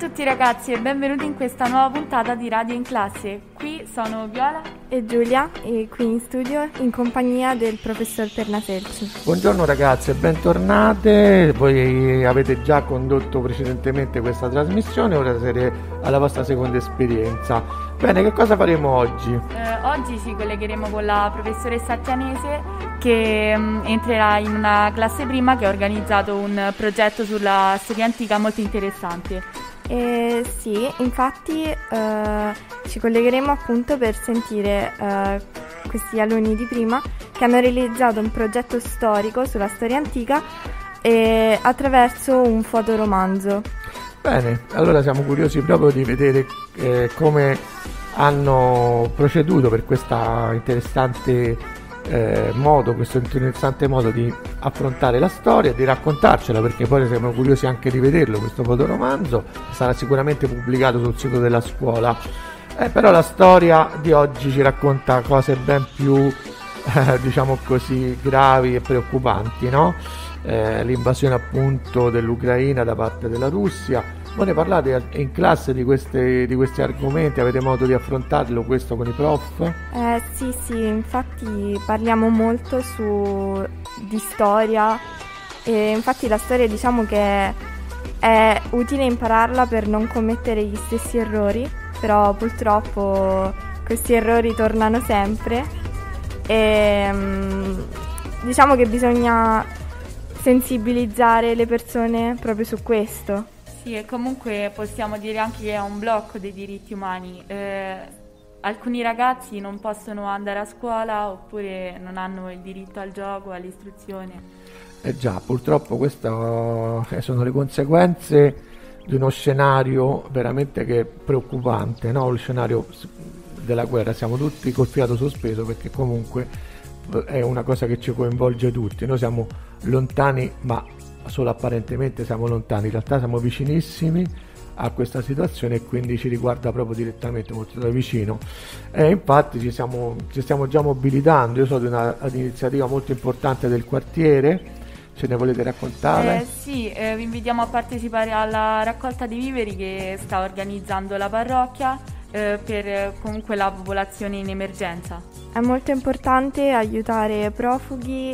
tutti ragazzi e benvenuti in questa nuova puntata di Radio in Classe. Qui sono Viola e Giulia e qui in studio in compagnia del professor Pernaselci. Buongiorno ragazzi e bentornate. Voi avete già condotto precedentemente questa trasmissione, ora sarete alla vostra seconda esperienza. Bene, che cosa faremo oggi? Oggi ci collegheremo con la professoressa Attianese che entrerà in una classe prima che ha organizzato un progetto sulla storia antica molto interessante. Sì, infatti ci collegheremo appunto per sentire questi alunni di prima che hanno realizzato un progetto storico sulla storia antica attraverso un fotoromanzo. Bene, allora siamo curiosi proprio di vedere come hanno proceduto per questa interessante questo interessante modo di affrontare la storia, di raccontarcela, perché poi siamo curiosi anche di vederlo questo fotoromanzo. Sarà sicuramente pubblicato sul sito della scuola, però la storia di oggi ci racconta cose ben più diciamo così gravi e preoccupanti, no? L'invasione appunto dell'Ucraina da parte della Russia. Voi ne parlate in classe di questi argomenti? Avete modo di affrontarlo questo con i prof? Sì, infatti parliamo molto di storia e infatti la storia diciamo che è utile impararla per non commettere gli stessi errori, però purtroppo questi errori tornano sempre e diciamo che bisogna sensibilizzare le persone proprio su questo. Sì, e comunque possiamo dire anche che è un blocco dei diritti umani. Alcuni ragazzi non possono andare a scuola oppure non hanno il diritto al gioco, all'istruzione. Già, purtroppo queste sono le conseguenze di uno scenario veramente che è preoccupante, no? Lo scenario della guerra, siamo tutti col fiato sospeso perché comunque è una cosa che ci coinvolge tutti. Noi siamo lontani, ma solo apparentemente siamo lontani, in realtà siamo vicinissimi a questa situazione e quindi ci riguarda proprio direttamente, molto da vicino. Infatti ci stiamo già mobilitando. Io so di un'iniziativa molto importante del quartiere, ce ne volete raccontare? Sì, vi invitiamo a partecipare alla raccolta di viveri che sta organizzando la parrocchia per comunque la popolazione in emergenza. È molto importante aiutare profughi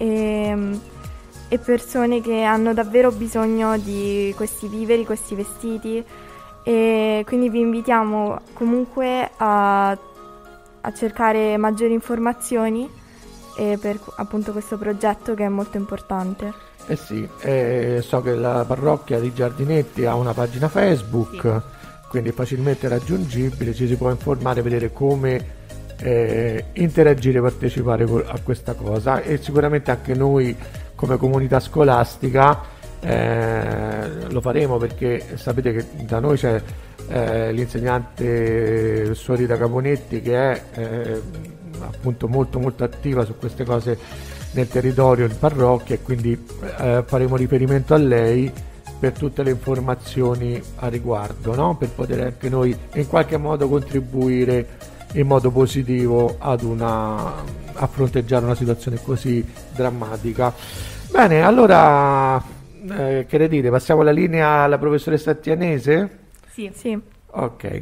e persone che hanno davvero bisogno di questi viveri, questi vestiti, e quindi vi invitiamo comunque a cercare maggiori informazioni per appunto questo progetto che è molto importante. Sì, so che la parrocchia di Giardinetti ha una pagina Facebook, sì, quindi è facilmente raggiungibile, ci si può informare, vedere come interagire, partecipare a questa cosa, e sicuramente anche noi come comunità scolastica lo faremo, perché sapete che da noi c'è l'insegnante Suori da Caponetti che è appunto molto attiva su queste cose nel territorio, in parrocchia, e quindi faremo riferimento a lei per tutte le informazioni a riguardo, no? Per poter anche noi in qualche modo contribuire in modo positivo a fronteggiare una situazione così drammatica. Bene, allora che ne dite? Passiamo la linea alla professoressa Attianese? Sì. Ok.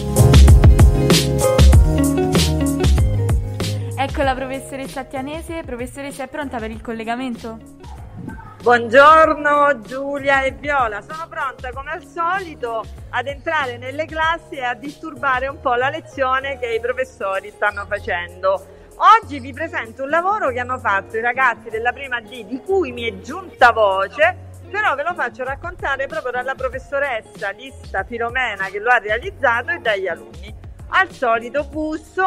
Ecco la professoressa Attianese. Professoressa, è pronta per il collegamento? Buongiorno Giulia e Viola, sono pronta come al solito ad entrare nelle classi e a disturbare un po' la lezione che i professori stanno facendo. Oggi vi presento un lavoro che hanno fatto i ragazzi della prima D, di cui mi è giunta voce, però ve lo faccio raccontare proprio dalla professoressa Lista Filomena che lo ha realizzato e dagli alunni. Al solito busso.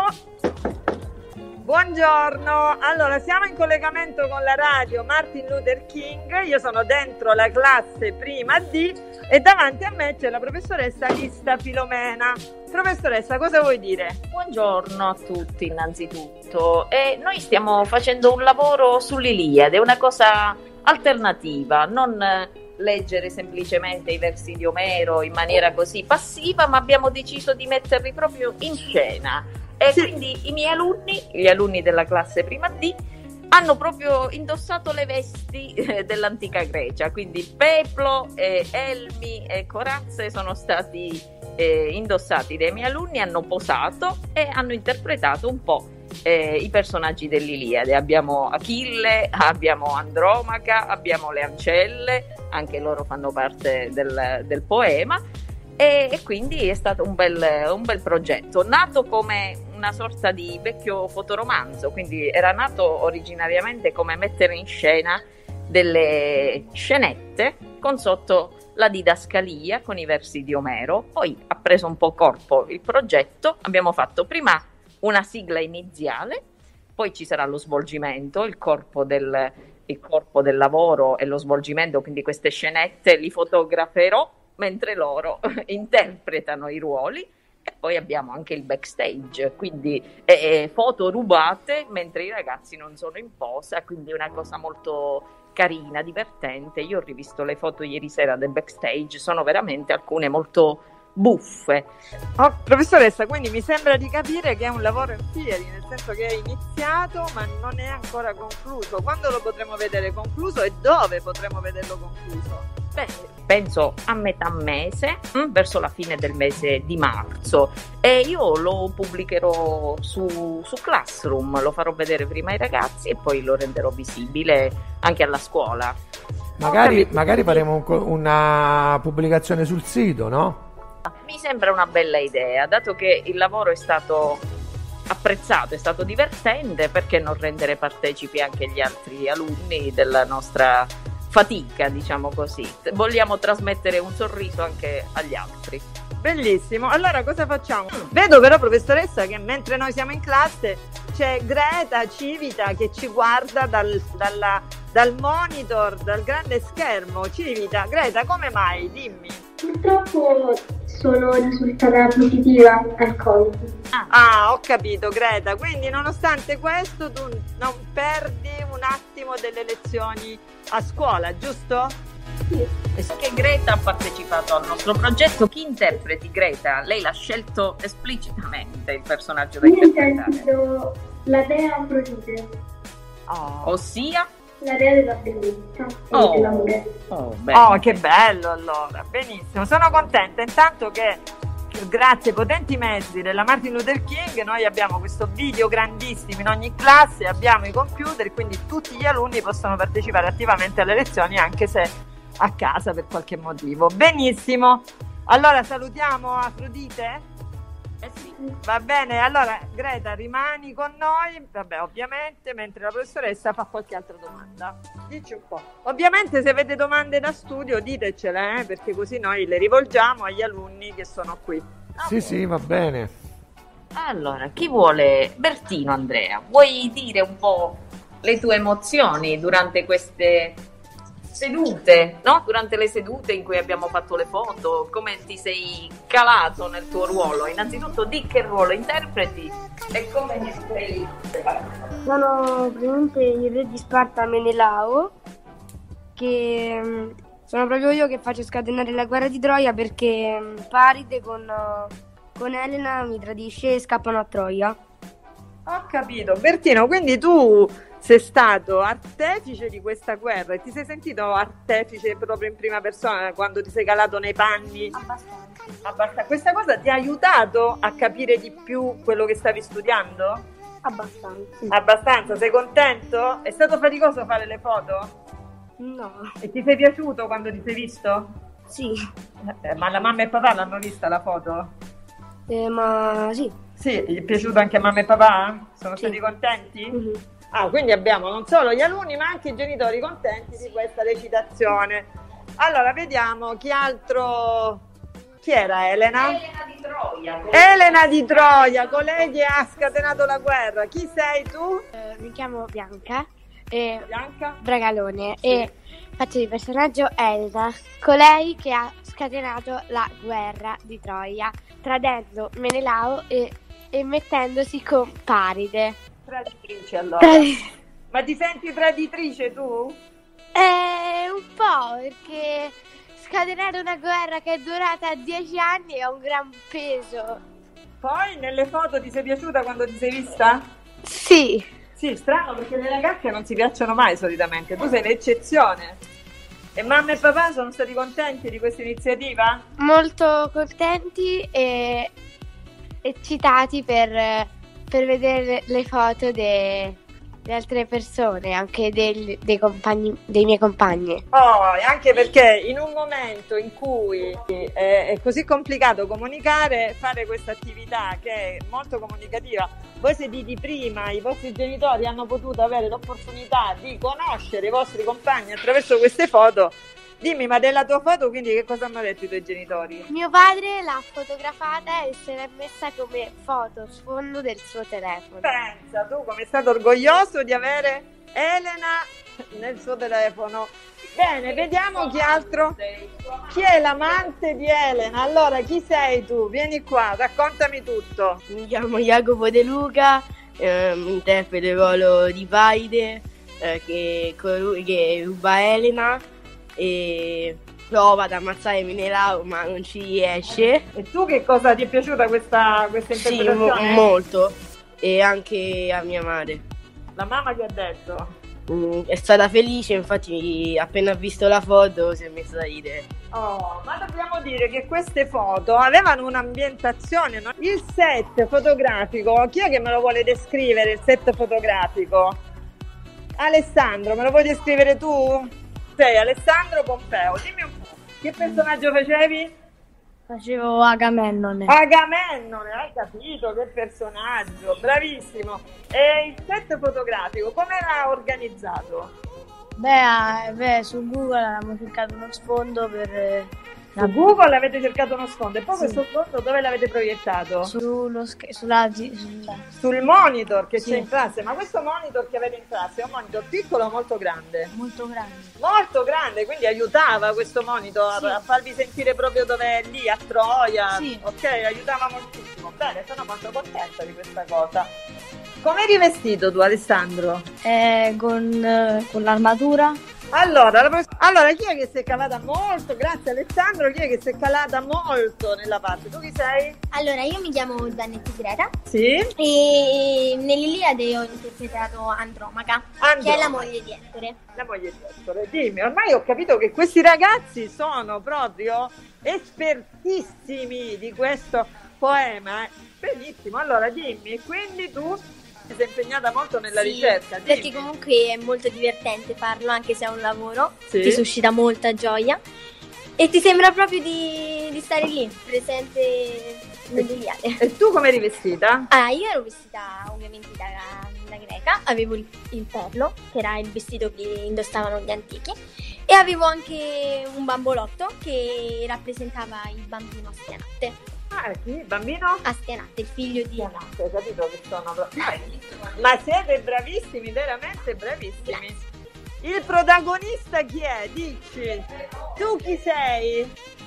Buongiorno, allora siamo in collegamento con la radio Martin Luther King, io sono dentro la classe prima D e davanti a me c'è la professoressa Lista Filomena. Professoressa, cosa vuoi dire? Buongiorno a tutti innanzitutto. Noi stiamo facendo un lavoro sull'Iliade, una cosa alternativa, non leggere semplicemente i versi di Omero in maniera così passiva, ma abbiamo deciso di metterli proprio in scena. E sì, quindi i miei alunni, gli alunni della classe prima D, hanno proprio indossato le vesti dell'antica Grecia, quindi peplo, elmi e corazze sono stati indossati dai miei alunni, hanno posato e hanno interpretato un po' i personaggi dell'Iliade. Abbiamo Achille, abbiamo Andromaca, abbiamo le ancelle, anche loro fanno parte del poema, e quindi è stato un bel progetto, nato come una sorta di vecchio fotoromanzo, quindi era nato originariamente come mettere in scena delle scenette con sotto la didascalia con i versi di Omero. Poi ha preso un po' corpo il progetto, abbiamo fatto prima una sigla iniziale, poi ci sarà lo svolgimento, il corpo del lavoro e lo svolgimento, quindi queste scenette li fotograferò mentre loro interpretano i ruoli, e poi abbiamo anche il backstage, quindi foto rubate mentre i ragazzi non sono in posa, quindi è una cosa molto carina, divertente. Io ho rivisto le foto ieri sera del backstage, sono veramente alcune molto buffe. Oh, professoressa, quindi mi sembra di capire che è un lavoro in fieri, nel senso che è iniziato ma non è ancora concluso. Quando lo potremo vedere concluso e dove potremo vederlo concluso? Beh, penso a metà mese, verso la fine del mese di marzo, e io lo pubblicherò su Classroom, lo farò vedere prima ai ragazzi e poi lo renderò visibile anche alla scuola. Magari faremo una pubblicazione sul sito, no? Mi sembra una bella idea, dato che il lavoro è stato apprezzato, è stato divertente, perché non rendere partecipi anche gli altri alunni della nostra fatica, diciamo così. Vogliamo trasmettere un sorriso anche agli altri. Bellissimo. Allora cosa facciamo? Vedo però, professoressa, che mentre noi siamo in classe c'è Greta Civita che ci guarda dal monitor, dal grande schermo. Civita, Greta, come mai? Dimmi. Purtroppo sono risultata positiva al Covid. Ah, ho capito, Greta. Quindi nonostante questo tu non perdi un attimo delle lezioni a scuola, giusto? Sì. Che Greta ha partecipato al nostro progetto. Chi interpreti Greta? Lei l'ha scelto esplicitamente il personaggio da Io interpretare. interpreto la dea Afrodite, Ossia? la dea della bellezza e Oh. dell'amore. Bene. Oh, che bello allora. Benissimo. Sono contenta intanto che grazie ai potenti mezzi della Martin Luther King noi abbiamo questo video grandissimo in ogni classe, abbiamo i computer, quindi tutti gli alunni possono partecipare attivamente alle lezioni anche se a casa per qualche motivo. Benissimo. Allora salutiamo Afrodite? Sì. Va bene, allora Greta rimani con noi, vabbè, ovviamente, mentre la professoressa fa qualche altra domanda. Dici un po'. Ovviamente se avete domande da studio ditecele, perché così noi le rivolgiamo agli alunni che sono qui. Sì, va bene. Allora, chi vuole? Bertino, Andrea, vuoi dire un po' le tue emozioni durante queste sedute, no? Durante le sedute in cui abbiamo fatto le foto, come ti sei calato nel tuo ruolo? Innanzitutto di che ruolo interpreti e come ti sei preparato? Sono praticamente il re di Sparta Menelao, che sono proprio io che faccio scatenare la guerra di Troia perché Paride con Elena mi tradisce e scappano a Troia. Ho capito. Bertino, quindi tu sei stato artefice di questa guerra e ti sei sentito artefice proprio in prima persona quando ti sei calato nei panni? Abbastanza. Questa cosa ti ha aiutato a capire di più quello che stavi studiando? Abbastanza. Abbastanza, sei contento? È stato faticoso fare le foto? No. E ti sei piaciuto quando ti sei visto? Sì. Ma la mamma e papà l'hanno vista la foto? Ma sì. Sì, gli è piaciuto anche a mamma e papà? Sono Sì. stati contenti? Mhm. Ah, quindi abbiamo non solo gli alunni ma anche i genitori contenti di questa recitazione. Allora, vediamo chi altro... Chi era Elena? Elena di Troia. Elena di Troia, colei che ha scatenato la guerra. Chi sei tu? Mi chiamo Bianca e Bianca? Bragalone Sì. e faccio il personaggio Elena, colei che ha scatenato la guerra di Troia, tradendo Menelao e mettendosi con Paride. Traditrice allora. Tradi- Ma ti senti traditrice tu? Un po' perché scatenare una guerra che è durata 10 anni è un gran peso. Poi nelle foto ti sei piaciuta quando ti sei vista? Sì, Sì, strano perché le ragazze non si piacciono mai solitamente, tu sei l'eccezione. E mamma e papà sono stati contenti di questa iniziativa? Molto contenti e eccitati per vedere le foto delle altre persone, anche dei miei compagni. Oh, e anche perché in un momento in cui è così complicato comunicare, fare questa attività che è molto comunicativa, voi siete di prima, i vostri genitori hanno potuto avere l'opportunità di conoscere i vostri compagni attraverso queste foto. Dimmi, ma della tua foto quindi che cosa hanno detto i tuoi genitori? Mio padre l'ha fotografata e se l'è messa come foto sfondo del suo telefono. Pensa, tu come è stato orgoglioso di avere Elena nel suo telefono. Bene, vediamo chi altro. Chi è l'amante di Elena? Allora, chi sei tu? Vieni qua, raccontami tutto. Mi chiamo Jacopo De Luca, interpreto il ruolo di Paride, che ruba Elena e prova ad ammazzare Menelao ma non ci riesce. E tu che cosa ti è piaciuta questa interpretazione? Sì, molto. E anche a mia madre. La mamma che ha detto? È stata felice, infatti appena ha visto la foto si è messa a ridere. Oh, ma dobbiamo dire che queste foto avevano un'ambientazione, no? Il set fotografico, chi è che me lo vuole descrivere il set fotografico? Alessandro, me lo vuoi descrivere tu? Sei Alessandro Pompeo, dimmi un po', che personaggio facevi? Facevo Agamennone. Agamennone, hai capito che personaggio, bravissimo. E il set fotografico, come era organizzato? Beh, su Google abbiamo cercato uno sfondo per... Su Google avete cercato uno sfondo e poi Sì. questo sfondo dove l'avete proiettato? Sul monitor che Sì. c'è in classe, ma questo monitor che avete in classe è un monitor piccolo o molto grande? molto grande. Molto grande, quindi aiutava questo monitor Sì. a farvi sentire proprio dove è lì, a Troia. Sì. Ok, aiutava moltissimo. Bene, sono molto contenta di questa cosa. Come eri vestito tu, Alessandro? Con l'armatura. Allora, chi è che si è calata molto? Grazie Alessandro, chi è che si è calata molto nella parte? Tu chi sei? Allora, io mi chiamo Zanetti Greta Sì? e nell'Iliade ho interpretato Andromaca, che è la moglie di Ettore. La moglie di Ettore. Dimmi, ormai ho capito che questi ragazzi sono proprio espertissimi di questo poema. Benissimo, allora dimmi, quindi tu ti sei impegnata molto nella Sì, ricerca. perché Dimmi. comunque è molto divertente farlo, anche se è un lavoro, Sì. ti suscita molta gioia e ti sembra proprio di stare lì, presente nell'Iliade. E tu come eri vestita? Ah, io ero vestita ovviamente da greca, avevo il perlo, che era il vestito che indossavano gli antichi, e avevo anche un bambolotto che rappresentava il bambino Astianatte. Ah, chi? Bambino? Astianatte, il figlio di... Hai capito che sono ma siete bravissimi, veramente bravissimi. Il protagonista chi è? Dici. Tu chi sei?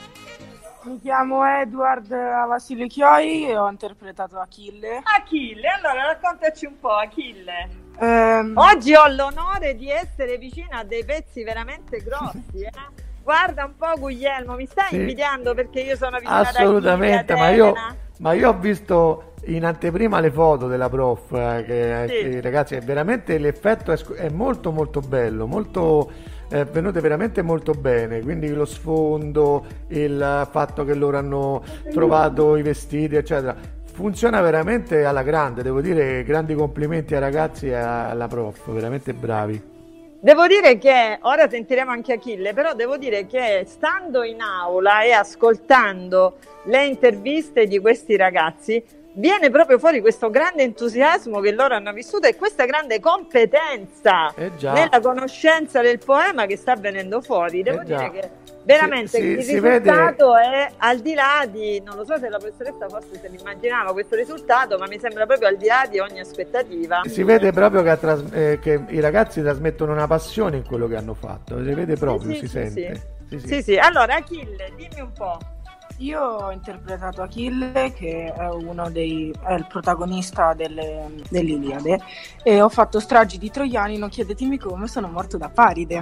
Mi chiamo Edward Vasile Chioi e ho interpretato Achille. Achille, allora raccontaci un po', Achille. Oggi ho l'onore di essere vicino a dei pezzi veramente grossi, Guarda un po' Guglielmo, mi stai Sì. invidiando perché io sono vicino Assolutamente, ad ma Elena? io ho visto in anteprima le foto della prof, Sì. ragazzi, è veramente l'effetto è molto molto bello, molto venute veramente molto bene, quindi lo sfondo, il fatto che loro hanno trovato i vestiti, eccetera. Funziona veramente alla grande, devo dire, grandi complimenti ai ragazzi e alla prof, veramente bravi. Devo dire che, ora sentiremo anche Achille, però devo dire che stando in aula e ascoltando le interviste di questi ragazzi, viene proprio fuori questo grande entusiasmo che loro hanno vissuto e questa grande competenza già. nella conoscenza del poema che sta venendo fuori. Devo già. dire che veramente il si vede. risultato è al di là di, non lo so se la professoressa forse se l'immaginava questo risultato, ma mi sembra proprio al di là di ogni aspettativa. Si vede proprio che i ragazzi trasmettono una passione in quello che hanno fatto, si vede proprio, Sì, si sì, sente. Sì. Allora Achille, dimmi un po'. Io ho interpretato Achille, che è è il protagonista dell'Iliade, e ho fatto Stragi di Troiani, non chiedetemi come, sono morto da Paride.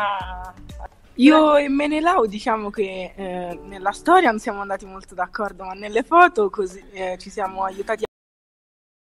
Io e Menelao diciamo che nella storia non siamo andati molto d'accordo, ma nelle foto ci siamo aiutati